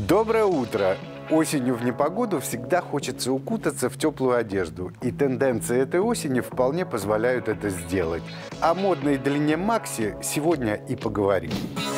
Доброе утро! Осенью в непогоду всегда хочется укутаться в теплую одежду, и тенденции этой осени вполне позволяют это сделать. О модной длине макси сегодня и поговорим.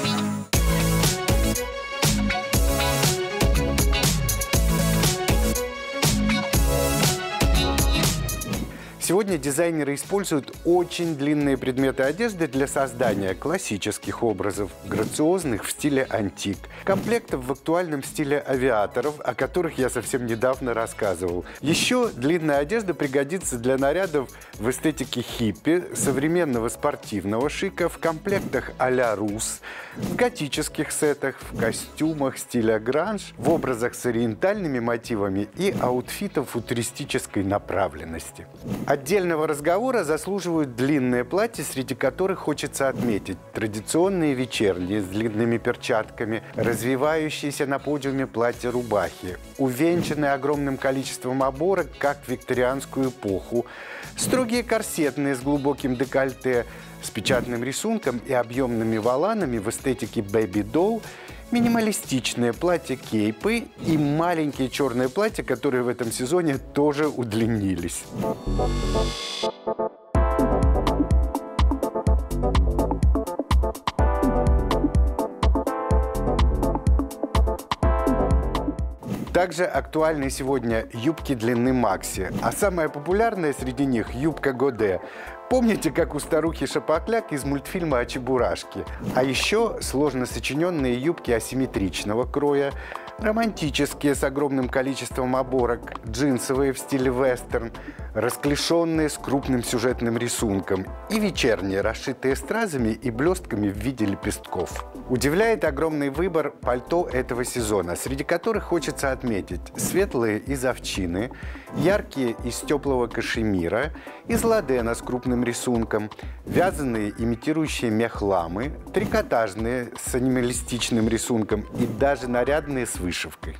Сегодня дизайнеры используют очень длинные предметы одежды для создания классических образов, грациозных в стиле антик, комплектов в актуальном стиле авиаторов, о которых я совсем недавно рассказывал. Еще длинная одежда пригодится для нарядов в эстетике хиппи, современного спортивного шика, в комплектах а-ля рус, в готических сетах, в костюмах стиля гранж, в образах с ориентальными мотивами и аутфитов футуристической направленности. Отдельного разговора заслуживают длинные платья, среди которых хочется отметить традиционные вечерние с длинными перчатками, развивающиеся на подиуме платья-рубахи, увенчанные огромным количеством оборок, как в викторианскую эпоху, строгие корсетные с глубоким декольте, с печатным рисунком и объемными воланами в эстетике бэби-долл, минималистичные платья-кейпы и маленькие черные платья, которые в этом сезоне тоже удлинились. Также актуальны сегодня юбки длины макси, а самая популярная среди них – юбка годе. Помните, как у старухи Шапокляк из мультфильма о Чебурашке? А еще сложно сочиненные юбки асимметричного кроя, романтические с огромным количеством оборок, джинсовые в стиле вестерн, расклешенные с крупным сюжетным рисунком и вечерние, расшитые стразами и блестками в виде лепестков. Удивляет огромный выбор пальто этого сезона, среди которых хочется отметить светлые из овчины, яркие из теплого кашемира, из ладена с крупным рисунком, вязаные, имитирующие мех ламы, трикотажные с анималистичным рисунком и даже нарядные с вышивкой.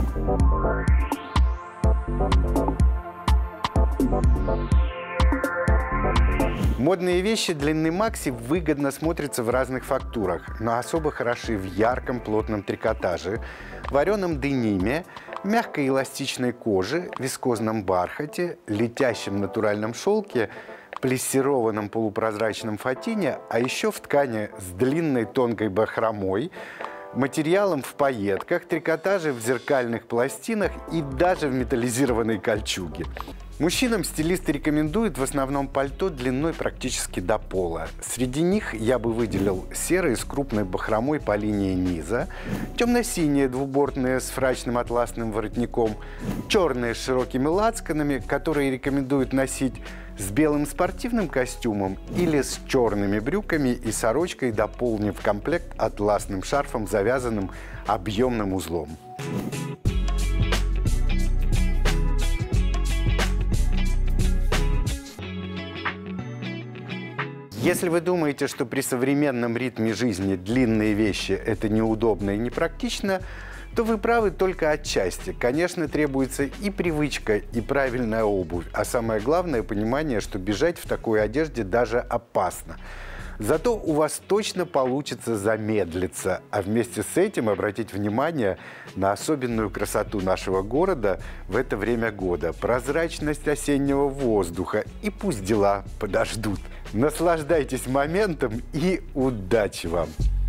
Модные вещи длины макси выгодно смотрятся в разных фактурах, но особо хороши в ярком плотном трикотаже, вареном дениме, мягкой эластичной коже, вискозном бархате, летящем натуральном шелке, плессированном полупрозрачном фатине, а еще в ткани с длинной тонкой бахромой, материалом в пайетках, трикотаже в зеркальных пластинах и даже в металлизированной кольчуге. Мужчинам стилисты рекомендуют в основном пальто длиной практически до пола. Среди них я бы выделил серые с крупной бахромой по линии низа, темно-синие двубортные с фрачным атласным воротником, черные с широкими лацканами, которые рекомендуют носить с белым спортивным костюмом или с черными брюками и сорочкой, дополнив комплект атласным шарфом, завязанным объемным узлом. Если вы думаете, что при современном ритме жизни длинные вещи – это неудобно и непрактично, то вы правы только отчасти. Конечно, требуется и привычка, и правильная обувь, а самое главное – понимание, что бежать в такой одежде даже опасно. Зато у вас точно получится замедлиться, а вместе с этим обратить внимание на особенную красоту нашего города в это время года, прозрачность осеннего воздуха, и пусть дела подождут. Наслаждайтесь моментом и удачи вам!